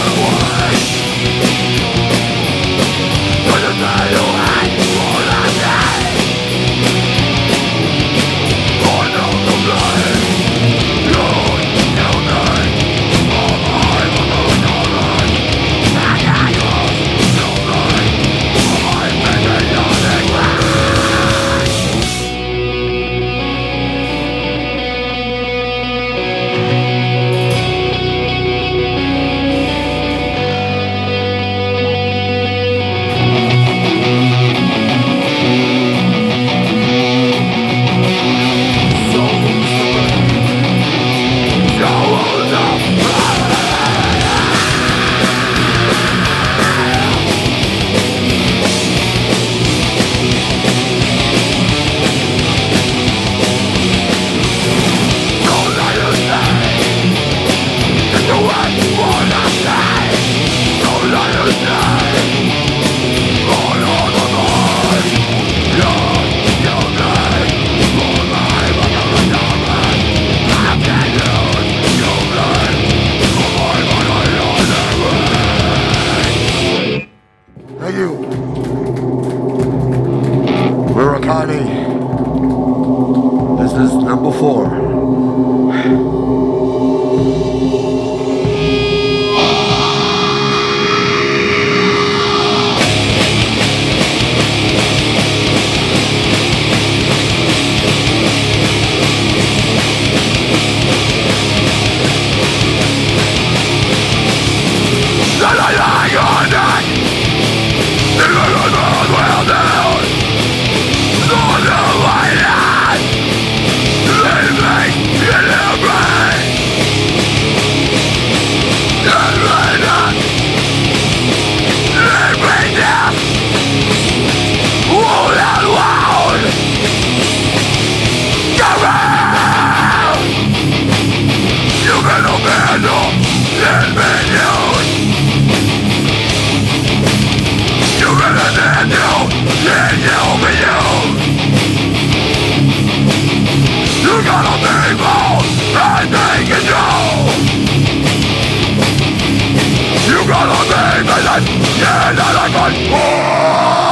This is number 4. You gotta be bold and take control. You gotta be violent, yeah, not a control.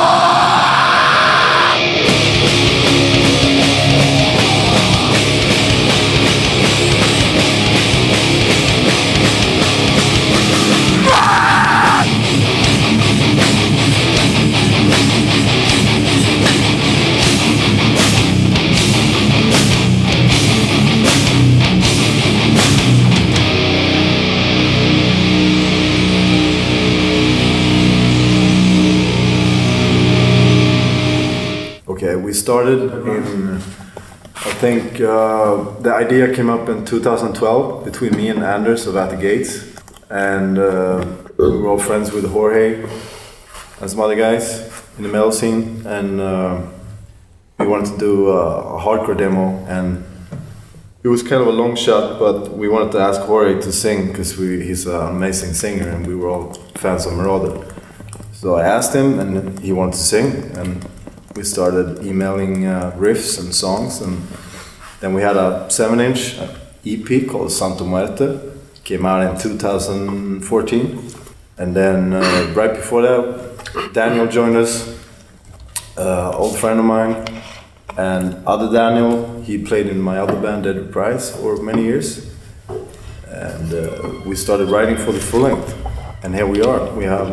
Okay, we started in, I think the idea came up in 2012 between me and Anders of At the Gates, and we were all friends with Jorge and some other guys in the metal scene, and we wanted to do a hardcore demo, and it was kind of a long shot, but we wanted to ask Jorge to sing because he's an amazing singer and we were all fans of Marauder. So I asked him and he wanted to sing, and we started emailing riffs and songs, and then we had a 7-inch EP called Santo Muerte. Came out in 2014, and then right before that, Daniel joined us, old friend of mine, and other Daniel, he played in my other band, Dead Reprise, for many years, and we started writing for the full length, and here we are. We have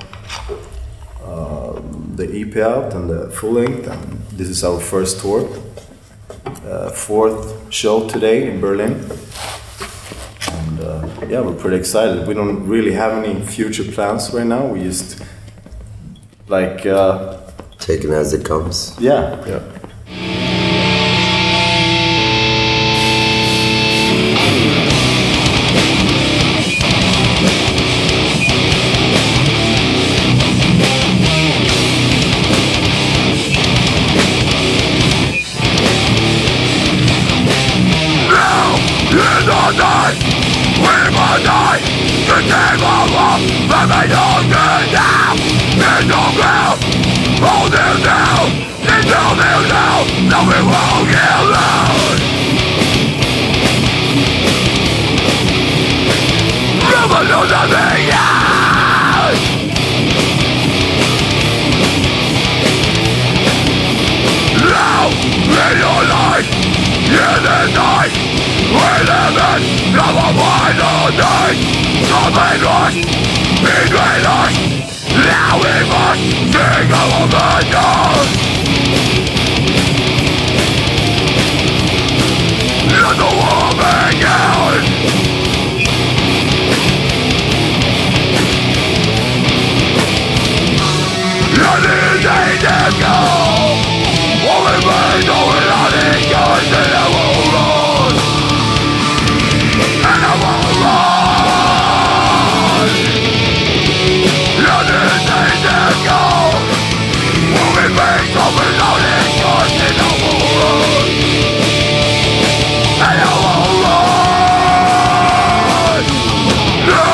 the EP out and the full length, and this is our first tour. 4th show today in Berlin, and yeah, we're pretty excited. We don't really have any future plans right now. We just like Take it as it comes. yeah. The table of the middle now in the ground. Hold him down until they know that we won't get alone. Revolution, yeah. day, something lost, between us. Now we must sing our vengeance. Let the war begin. Let it take them go. All we made, all we had is yours, and I will run. And I will run. Let it take them go. All we made, all we had is yours, and I will run. And I will run. No.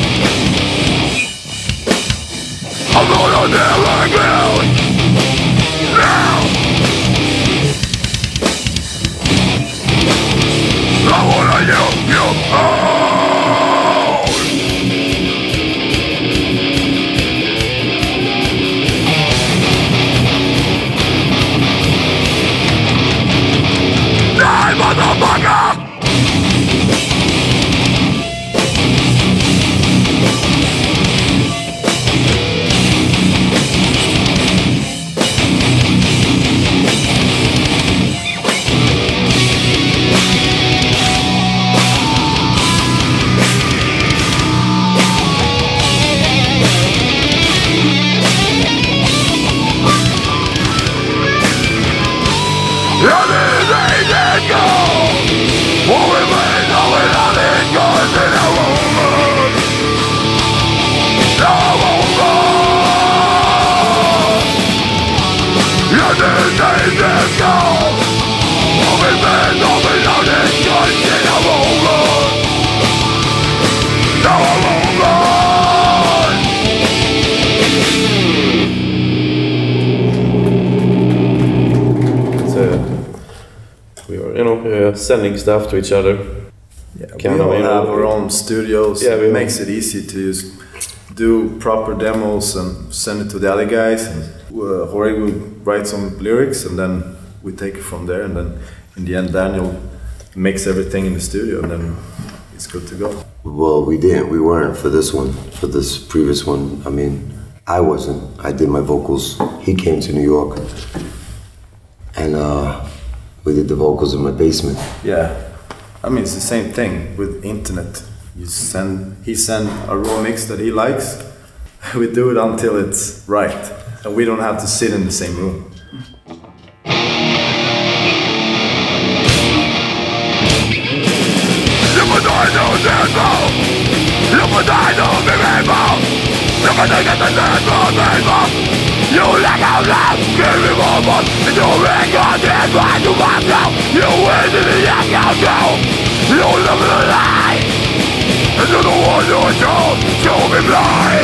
I'm gonna never ground. Now. I wanna help you out. Die, motherfucker! Sending stuff to each other. Yeah, we all have our own studios. Yeah, it makes it easy to just do proper demos and send it to the other guys. And Jorge will write some lyrics, and then we take it from there. And then in the end, Daniel makes everything in the studio, and then it's good to go. Well, we didn't. We weren't for this one. For this previous one, I mean, I wasn't. I did my vocals. He came to New York, and we did the vocals in my basement. Yeah, I mean it's the same thing with internet. He send a raw mix that he likes. We do it until it's right, and we don't have to sit in the same room. You let out loud, give me more fun. And you make your dead right to my mouth. You win in the young out now. You live in a lie. And you're the one who show me blind.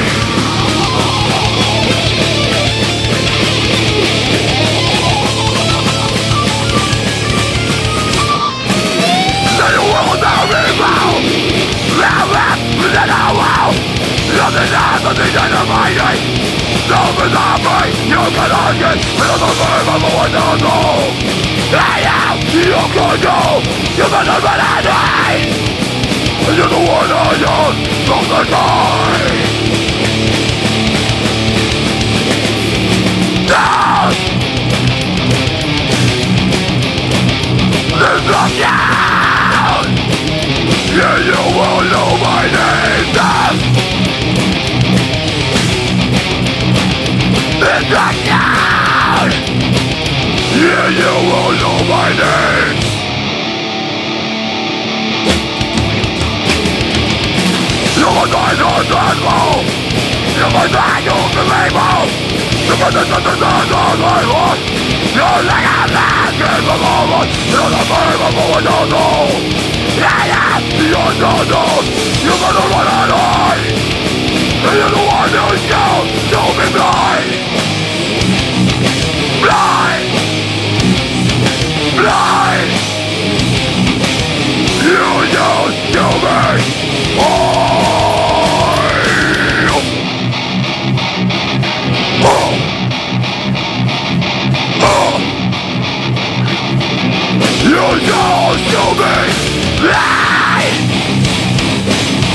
Then you will never be found. Then I will. Nothing else, nothing dynamite. Something's happening, you cannot get another verb of what to do. I am your control, you better run at me. And you're the one I use from the sky. Down! This is down! Yeah, you will know my name, death! It's right down! Yeah, you will know my name! You will die to transform! You will die to believe! You will die to believe! You're like a man in the moment! You're the bird of what you know! Yeah, you're so dumb! You're gonna run out of life! And you're the one who shouts, don't be blind! Blind! Blind! You don't kill me! You don't kill me! Blind!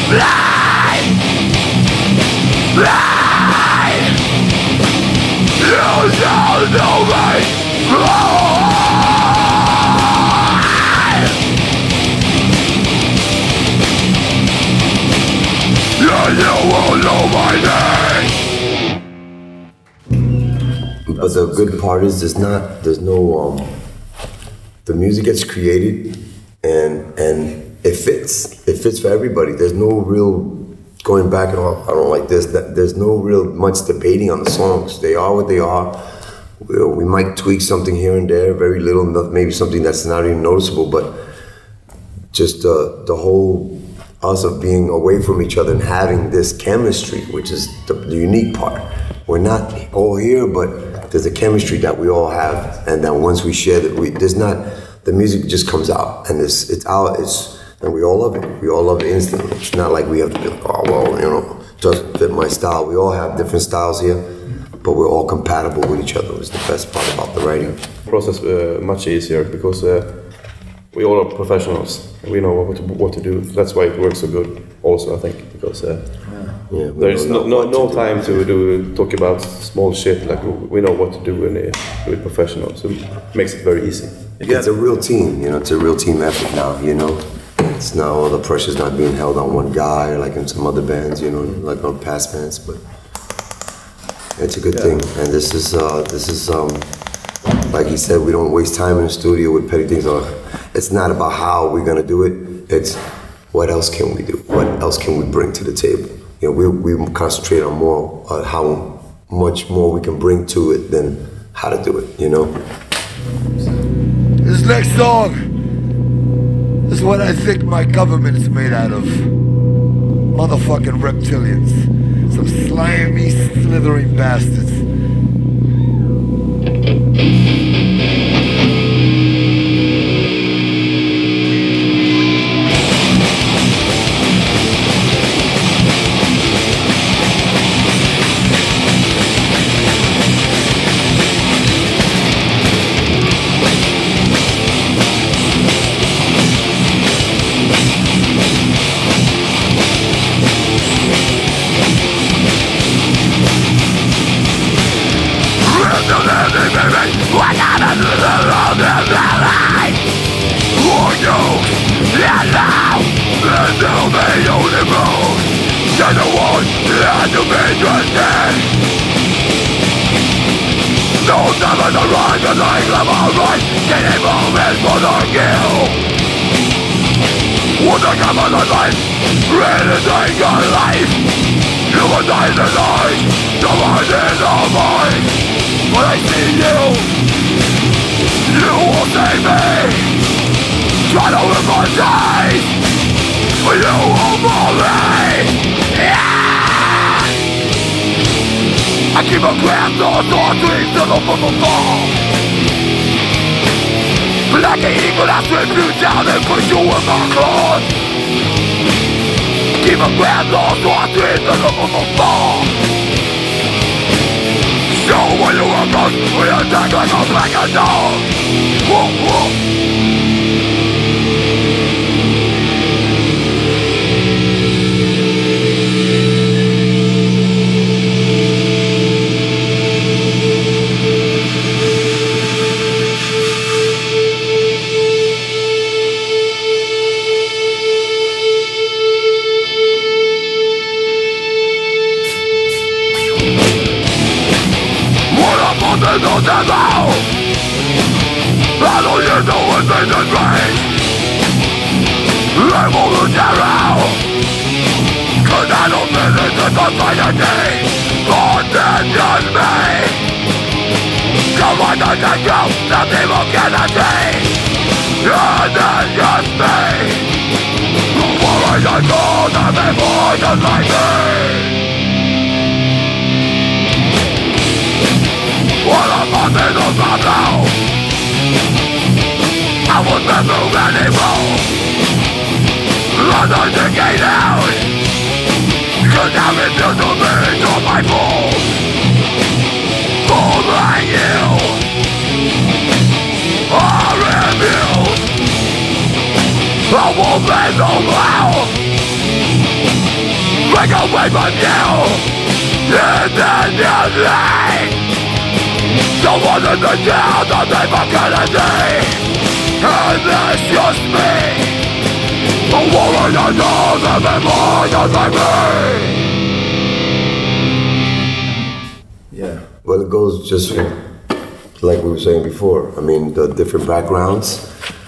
But the good part is there's no the music gets created and it fits for everybody. There's no real going back and I don't like this. There's no real much debating on the songs. They are what they are. We might tweak something here and there, very little, maybe something that's not even noticeable, but just the whole us of being away from each other and having this chemistry, which is the unique part. We're not all here, but there's a chemistry that we all have, and that once we share that, the music just comes out, and it's out, and we all love it. We all love it instantly. It's not like we have to be like, oh well, you know, doesn't fit my style. We all have different styles here, but we're all compatible with each other. Is the best part about the writing. Process much easier because we all are professionals. We know what to do. That's why it works so good. Also, I think because there's no time to talk about small shit. Like we know what to do and do it professional. So it makes it very easy. It's a real team. You know, it's a real team effort now. You know. It's now all the pressure's not being held on one guy like in some other bands, you know, like on past bands, but it's a good thing. And this is like he said, we don't waste time in the studio with petty things. It's not about how we're gonna do it, it's what else can we do? What else can we bring to the table? You know, we concentrate on more how much more we can bring to it than how to do it, you know? This next song is what I think my government is made out of. Motherfucking reptilians. Some slimy, slithering bastards. I keep a grand thought dreams of a fall. Like an eagle I swim you down and put you in my claws. Keep a grand thought dreams of a fall. Show when you are gone, we attack like a black dog. Whoa, whoa. No devil, I don't hear no one say the grace. I'm all the devil, cause I don't visit the society. God then judge me. Come on, don't take you, the people cannot see. And then judge me. For I don't know the people just like me. What a fucking now. I was never anymore. I'm not thinking out. Cause I refuse to be on my balls. For like you I refuse. I won't be so loud. Break away from you. Someone in the town that they forget a day, and that's just me. A woman that knows everyone just like me. Yeah. Well, it goes just like we were saying before. I mean, the different backgrounds.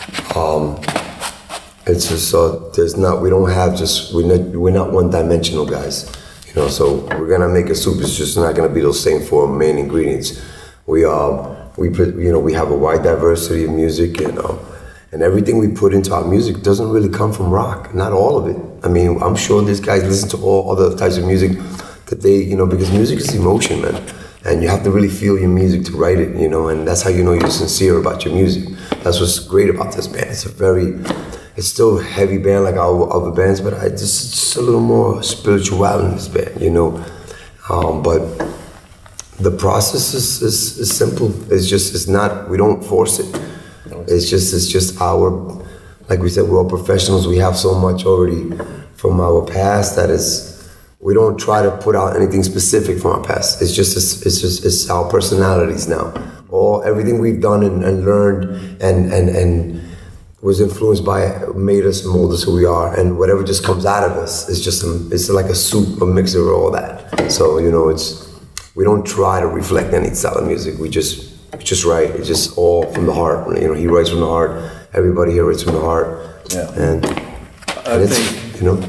It's just we don't have just we're not one-dimensional guys. You know, so we're gonna make a soup. It's just not gonna be those same four main ingredients. We have a wide diversity of music, and everything we put into our music doesn't really come from rock. Not all of it. I mean, I'm sure these guys listen to all other types of music that they, because music is emotion, man, and you have to really feel your music to write it, and that's how you know you're sincere about your music. That's what's great about this band. It's still a heavy band like our other bands, but it's just a little more spiritual in this band, But the process is simple. We don't force it. It's just our, like we said, we're all professionals. We have so much already from our past that we don't try to put out anything specific from our past. It's our personalities now. Everything we've done and learned and was influenced by, made us, mold us who we are, and whatever just comes out of us is it's like a soup, a mixture of all that. So we don't try to reflect any style of music. We just write. It's just all from the heart. He writes from the heart. Everybody here writes from the heart. Yeah. And I think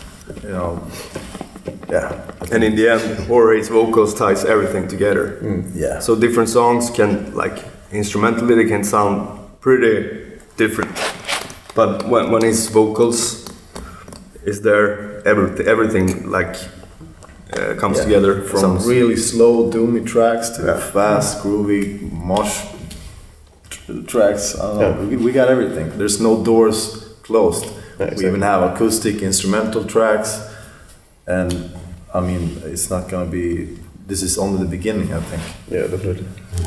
yeah. And in the end, Jorge's vocals ties everything together. Yeah. So different songs can, instrumentally, they can sound pretty different. But when his vocals is there, everything comes together from some really slow, doomy tracks to fast, groovy, mosh tracks. I don't know. We got everything. There's no doors closed. Yeah, exactly. We even have acoustic instrumental tracks, and I mean, it's not gonna be. This is only the beginning, I think. Yeah, definitely.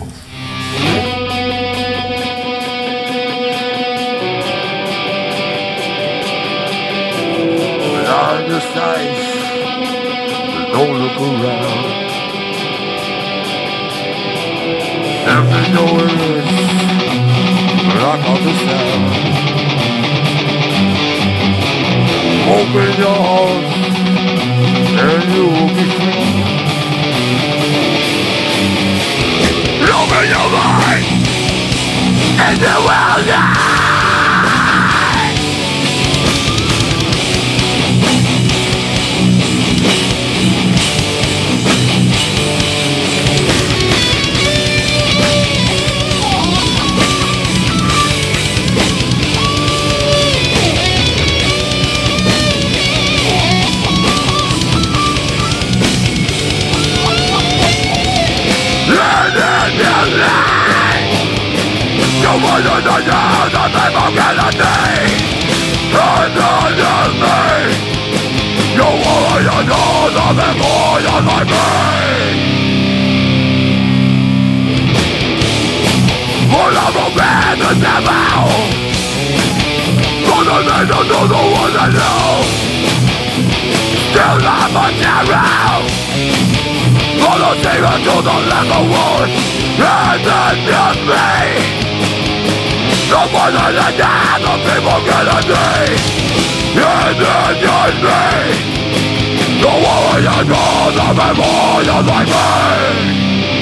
On the sides, don't look around. Every door is rock on the sound. Open your heart and you will be free. Open your mind and you will die. Still not much around. Follow Savior to the level wood, and then just me. The more than the death of people get a day, and then just me. The warrior goes of everyone like me.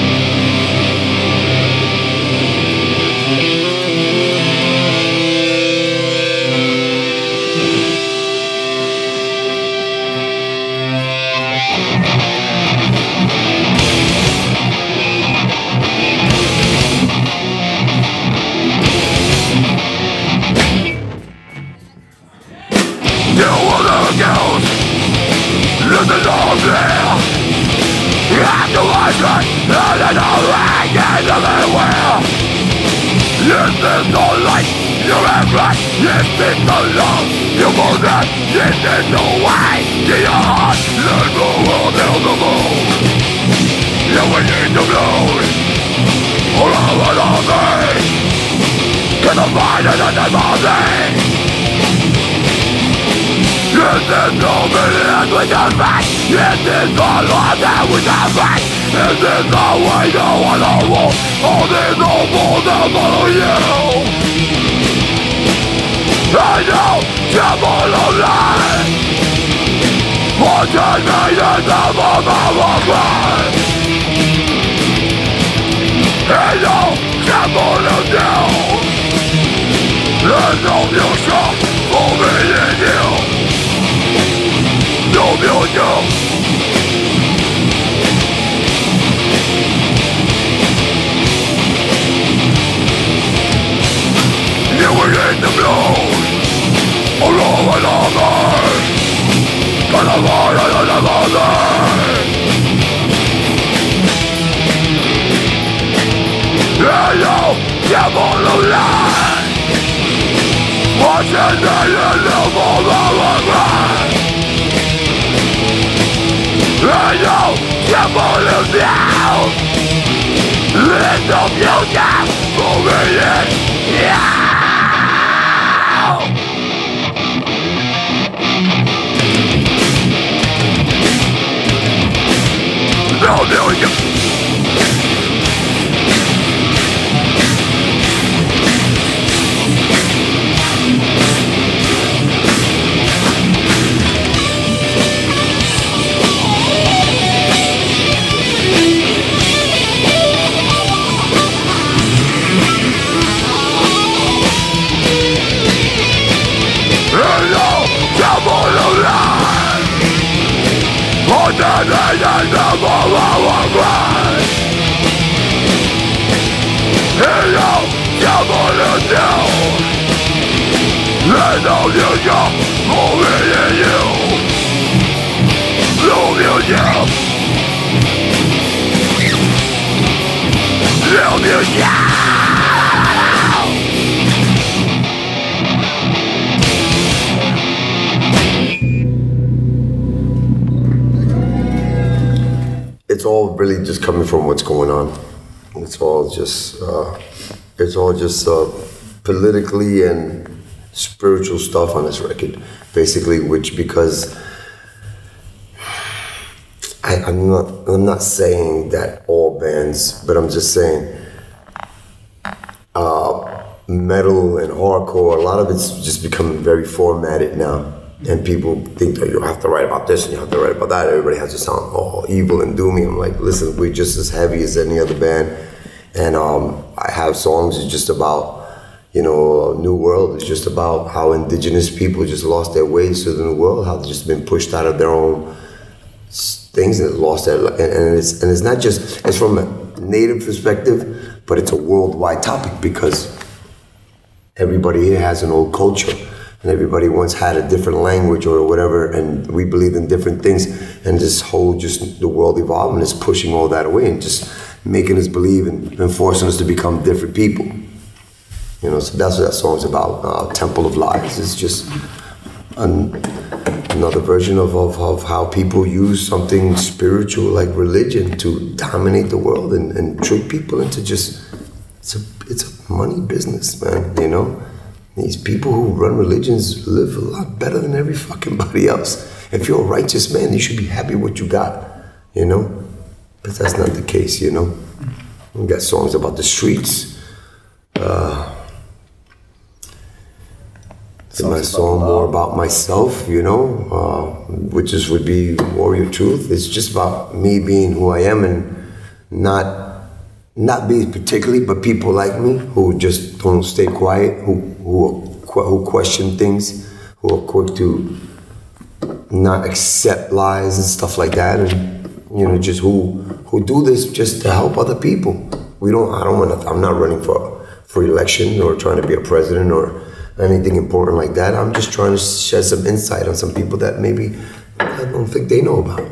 This is no light, you have right. This is no love, you know that. This is no way to your heart. Let the world down the moon. You will need to blow all over the thing. Get the mind and the body. Is this all that we can make? Is this all that we can make? Is this all we know on our own? All these awful that follow you? I know trouble of life. What I made is of our life. I know trouble of you. There's no future for me and you. No future. You were in the blues, all over the earth. But I'm all on the mother. Yeah, yo, devil of life. What's the name of our life? Yeah, yo, devil of life. There's no future for me, yeah. No future. It's all really just coming from what's going on. It's all just politically and spiritual stuff on this record, basically. Which because I'm not saying that all bands, but I'm just saying metal and hardcore. A lot of it's just becoming very formatted now. And people think that you have to write about this and you have to write about that. Everybody has to sound all evil and doomy. I'm like, listen, we're just as heavy as any other band. And I have songs that's just about, New World. It's just about how indigenous people just lost their ways to the New World, how they've just been pushed out of their own things and lost their life. And it's not just, it's from a native perspective, but it's a worldwide topic because everybody here has an old culture. And everybody once had a different language or whatever, and we believe in different things. And this whole, just the world evolving is pushing all that away and just making us believe and forcing us to become different people. So that's what that song's about, Temple of Lies. It's just another version of how people use something spiritual like religion to dominate the world and trick people into just, it's a money business, man, These people who run religions live a lot better than every fucking body else. If you're a righteous man, you should be happy with what you got, But that's not the case, We got songs about the streets. My song more about myself, which would be Warrior Truth. It's just about me being who I am and not being particularly, but people like me who just don't stay quiet, who question things, who are quick to not accept lies and stuff like that, and just who do this just to help other people. I'm not running for election or trying to be a president or anything important like that. I'm just trying to shed some insight on some people that maybe I don't think they know about,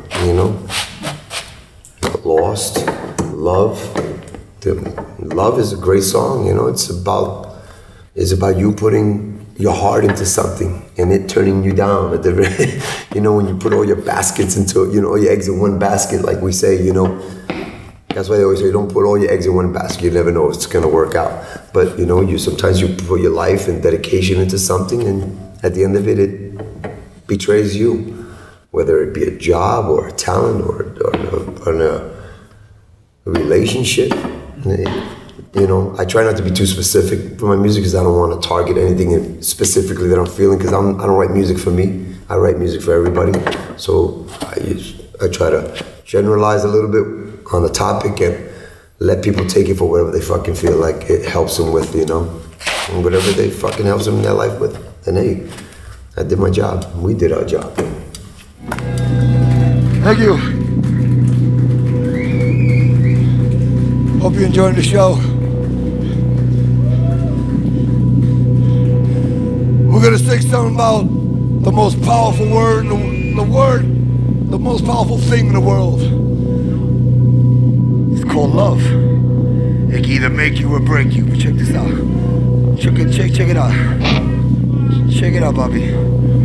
Lost, Love. Love is a great song, It's about you putting your heart into something and it turning you down at the when you put all your baskets into, all your eggs in one basket, like we say, That's why they always say, don't put all your eggs in one basket. You never know if it's gonna work out. But sometimes you put your life and dedication into something, and at the end of it, betrays you, whether it be a job or a talent or a relationship. You know, I try not to be too specific for my music because I don't want to target anything specifically that I'm feeling, because I don't write music for me. I write music for everybody. So I try to generalize a little bit on the topic and let people take it for whatever they fucking feel like it helps them with, you know. And whatever they fucking helps them in their life with. And hey, I did my job. We did our job. Thank you. Hope you're enjoying the show. We're gonna sing something about the most powerful word, the most powerful thing in the world. It's called love. It can either make you or break you. But check this out. Check it out. Check it out, Bobby.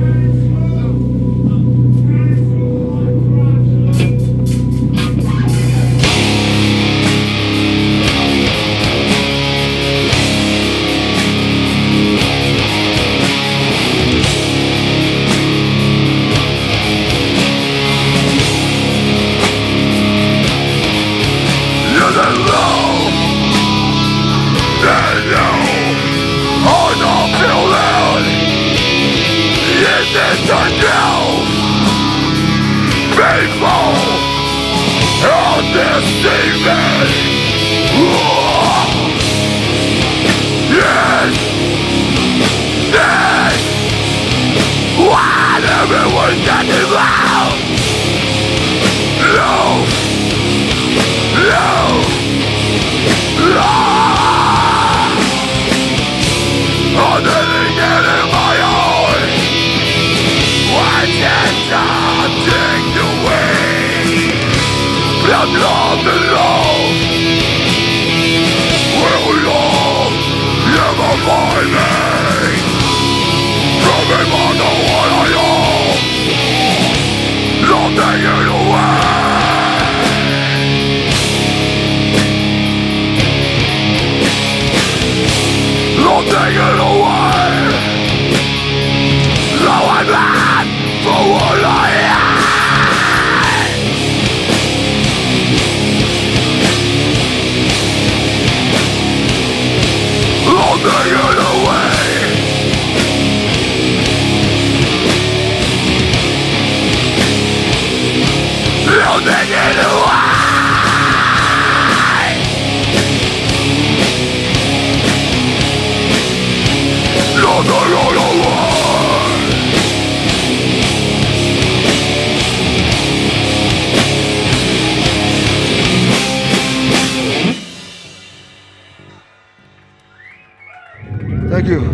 Thank you.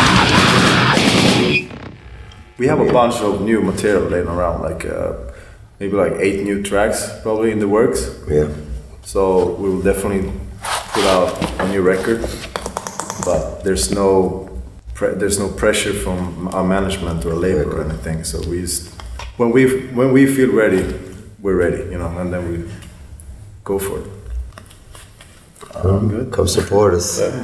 We have a bunch of new material laying around, like maybe like 8 new tracks probably in the works. Yeah. So we will definitely put out a new record, but there's no pressure from our management or label or anything. So we just, when we feel ready, we're ready, you know, and then we go for it. Good. Come support us. Yeah.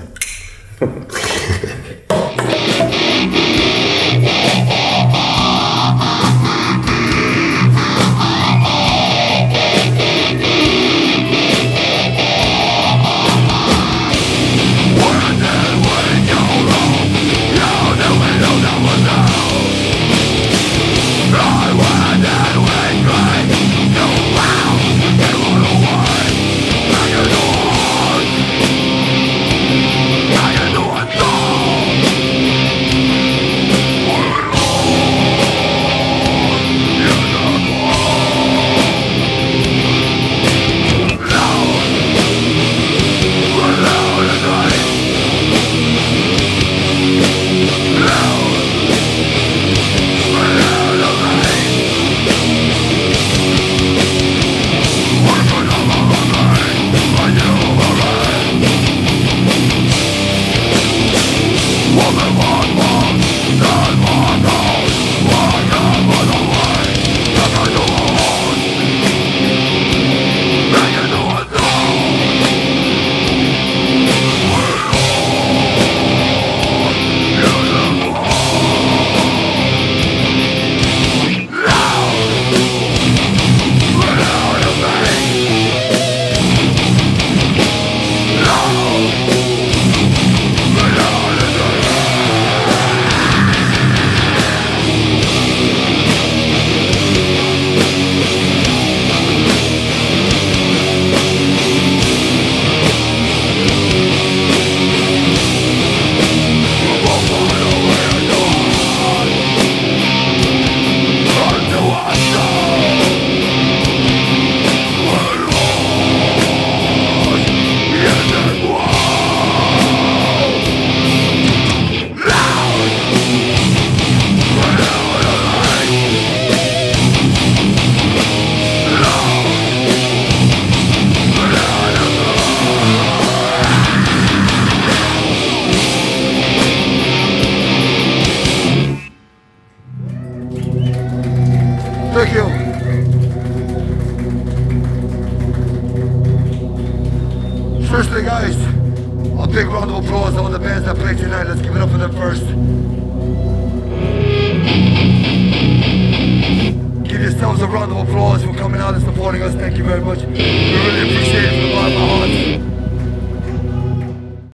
Thank you. Seriously, guys, a big round of applause to all the bands that played tonight. Let's give it up for them first. Give yourselves a round of applause for coming out and supporting us. Thank you very much. We really appreciate it from the bottom of our hearts.